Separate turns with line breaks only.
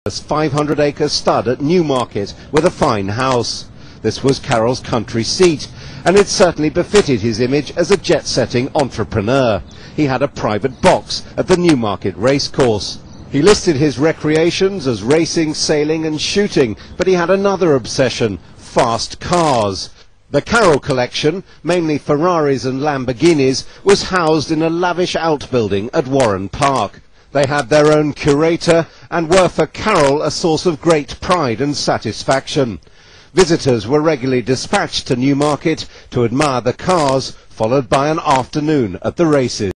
500-acre stud at Newmarket with a fine house. This was Carroll's country seat, and it certainly befitted his image as a jet-setting entrepreneur. He had a private box at the Newmarket racecourse. He listed his recreations as racing, sailing and shooting, but he had another obsession: fast cars. The Carroll collection, mainly Ferraris and Lamborghinis, was housed in a lavish outbuilding at Warren Park. They had their own curator and were for Carroll a source of great pride and satisfaction. Visitors were regularly dispatched to Newmarket to admire the cars, followed by an afternoon at the races.